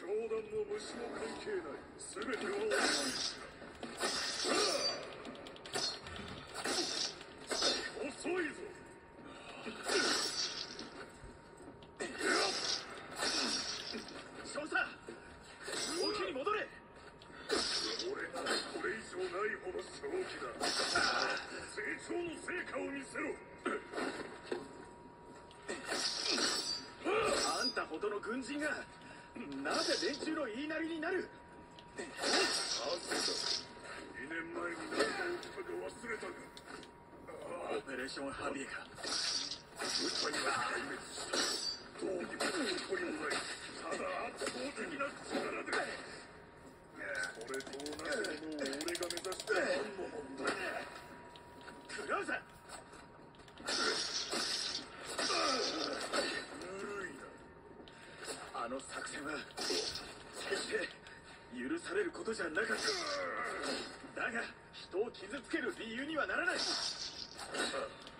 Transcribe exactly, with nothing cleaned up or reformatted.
教団も虫も関係ない。全ては俺の意志だ。遅いぞ。少佐、正気に戻れ。俺これ以上ないほど正気だ。成長の成果を見せろ。あんたほどの軍人がなぜ連中の言いなりになる。さすがにねんまえに何が起きたか忘れたか。オペレーションハビエか。部隊は壊滅した。どうにもこりもない。ただ圧倒的な力で。それと同じものを俺が目指して何の問題だ。クラウザ。ぬるいな。あの作戦は決して許されることじゃなかった。だが人を傷つける理由にはならない。